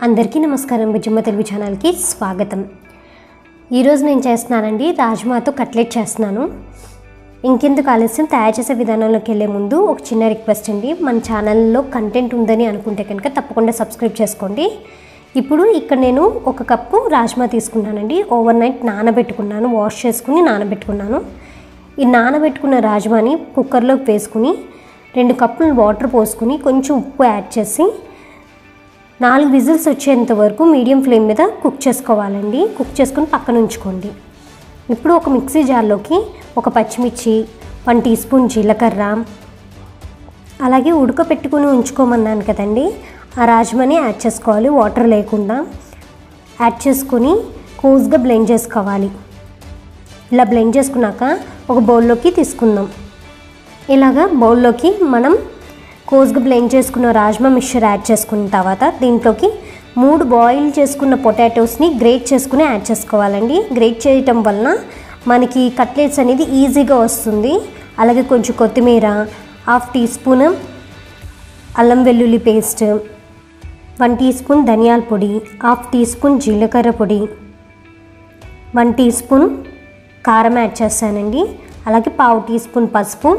అందరికీ నమస్కారం. బుజ్జమ్మ తెలుగు ఛానల్కి స్వాగతం. ఈరోజు నేను చేస్తున్నానండి రాజ్మాతో కట్లెట్ చేస్తున్నాను. ఇంకెందుకు ఆలస్యం, తయారు చేసే విధానంలోకి వెళ్ళే ముందు ఒక చిన్న రిక్వెస్ట్ అండి. మన ఛానల్లో కంటెంట్ ఉందని అనుకుంటే కనుక తప్పకుండా సబ్స్క్రైబ్ చేసుకోండి. ఇప్పుడు ఇక్కడ నేను ఒక కప్పు రాజ్మా తీసుకున్నానండి. ఓవర్ నైట్ నానబెట్టుకున్నాను, వాష్ చేసుకుని నానబెట్టుకున్నాను. ఈ నానబెట్టుకున్న రాజ్మాని కుక్కర్లోకి వేసుకుని 2 కప్పులు వాటర్ పోసుకుని కొంచెం ఉప్పు యాడ్ చేసి 4 విజిల్స్ వచ్చేంత వరకు మీడియం ఫ్లేమ్ మీద కుక్ చేసుకోవాలండి. కుక్ చేసుకుని పక్కన ఉంచుకోండి. ఇప్పుడు ఒక మిక్సీ జార్లోకి ఒక పచ్చిమిర్చి, 1 టీ స్పూన్ జీలకర్ర, అలాగే ఉడకపెట్టుకుని ఉంచుకోమన్నాను కదండి, ఆ రాజ్మాని యాడ్ చేసుకోవాలి. వాటర్ లేకుండా యాడ్ చేసుకుని కోర్స్గా బ్లెండ్ చేసుకోవాలి. ఇలా బ్లెండ్ చేసుకున్నాక ఒక బౌల్లోకి తీసుకుందాం. ఇలాగా బౌల్లోకి మనం కోర్స్గా బ్లెండ్ చేసుకున్న రాజ్మా మిక్చర్ యాడ్ చేసుకున్న తర్వాత దీంట్లోకి 3 బాయిల్ చేసుకున్న పొటాటోస్ని గ్రేట్ చేసుకుని యాడ్ చేసుకోవాలండి. గ్రేట్ చేయటం వలన మనకి కట్లెట్స్ అనేది ఈజీగా వస్తుంది. అలాగే కొంచెం కొత్తిమీర, 1/2 టీ స్పూన్ అల్లం వెల్లుల్లి పేస్ట్, 1 టీ స్పూన్ ధనియాల పొడి, 1/2 టీ స్పూన్ జీలకర్ర పొడి, 1 టీ స్పూన్ కారం యాడ్ చేస్తానండి. అలాగే 1/2 టీ స్పూన్ పసుపు,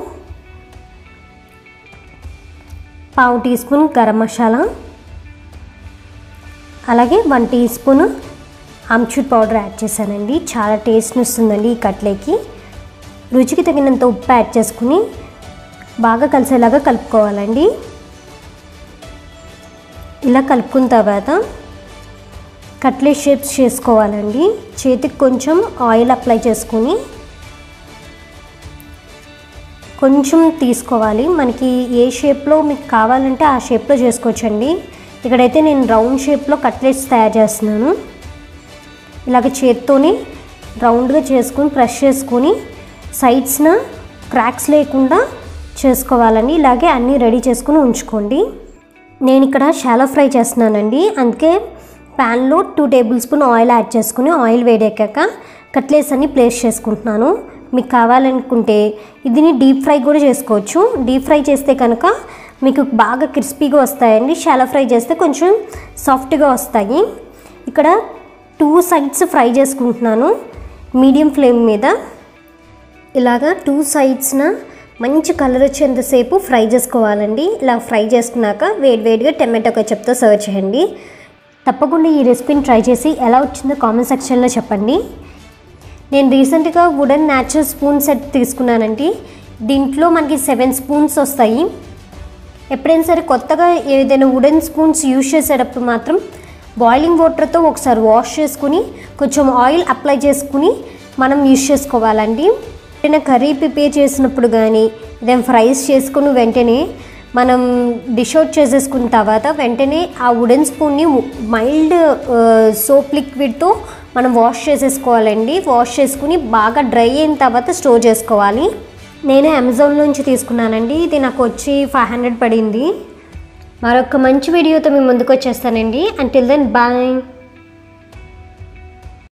1/2 టీ స్పూన్ గరం మసాలా, అలాగే 1 teaspoon amchur powder add చేశానండి. చాలా టేస్ట్ని వస్తుందండి ఈ కట్లెట్కి. రుచికి తగినంత ఉప్పు యాడ్ చేసుకుని బాగా కలిసేలాగా కలుపుకోవాలండి. ఇలా కలుపుకున్న తర్వాత కట్లెట్ షేప్స్ చేసుకోవాలండి. చేతికి కొంచెం ఆయిల్ అప్లై చేసుకుని కొంచెం తీసుకోవాలి. మనకి ఏ షేప్లో మీకు కావాలంటే ఆ షేప్లో చేసుకోవచ్చండి. ఇక్కడైతే నేను రౌండ్ షేప్లో కట్లెట్స్ తయారు చేస్తున్నాను. ఇలాగ చేత్తోని రౌండ్గా చేసుకుని ప్రెస్ చేసుకొని సైడ్స్న క్రాక్స్ లేకుండా చేసుకోవాలండి. ఇలాగే అన్నీ రెడీ చేసుకుని ఉంచుకోండి. నేను ఇక్కడ షాలో ఫ్రై చేస్తున్నానండి. అందుకే ప్యాన్లో 2 టేబుల్ స్పూన్ ఆయిల్ యాడ్ చేసుకుని ఆయిల్ వేడెక్కాక కట్లెట్స్ అన్నీ ప్లేస్ చేసుకుంటున్నాను. మీకు కావాలనుకుంటే దీన్ని డీప్ ఫ్రై కూడా చేసుకోవచ్చు. డీప్ ఫ్రై చేస్తే కనుక మీకు బాగా క్రిస్పీగా వస్తాయండి. షాలో ఫ్రై చేస్తే కొంచెం సాఫ్ట్గా వస్తాయి. ఇక్కడ 2 సైడ్స్ ఫ్రై చేసుకుంటున్నాను మీడియం ఫ్లేమ్ మీద. ఇలాగా 2 సైడ్స్న మంచి కలర్ వచ్చేంతసేపు ఫ్రై చేసుకోవాలండి. ఇలా ఫ్రై చేసుకున్నాక వేడివేడిగా టమాటో కెచప్తో సర్వ్ చేయండి. తప్పకుండా ఈ రెసిపీని ట్రై చేసి ఎలా వచ్చిందో కామెంట్ సెక్షన్లో చెప్పండి. నేను రీసెంట్గా వుడెన్ న్యాచురల్ స్పూన్ సెట్ తీసుకున్నానండి. దీంట్లో మనకి 7 స్పూన్స్ వస్తాయి. ఎప్పుడైనా సరే కొత్తగా ఏదైనా వుడెన్ స్పూన్స్ యూజ్ చేసేటప్పుడు మాత్రం బాయిలింగ్ వాటర్తో ఒకసారి వాష్ చేసుకుని కొంచెం ఆయిల్ అప్లై చేసుకుని మనం యూజ్ చేసుకోవాలండి. ఏదైనా కర్రీ ప్రిపేర్ చేసినప్పుడు కానీ ఏదైనా ఫ్రైస్ చేసుకుని వెంటనే మనం డిష్ అవుట్ చేసేసుకున్న తర్వాత వెంటనే ఆ వుడెన్ స్పూన్ని మైల్డ్ సోప్ లిక్విడ్తో మనం వాష్ చేసేసుకోవాలండి. వాష్ చేసుకుని బాగా డ్రై అయిన తర్వాత స్టోర్ చేసుకోవాలి. నేను అమెజాన్ నుంచి తీసుకున్నానండి. ఇది నాకు వచ్చి 500 పడింది. మరొక మంచి వీడియోతో మీ ముందుకు వచ్చేస్తానండి. Until then bye.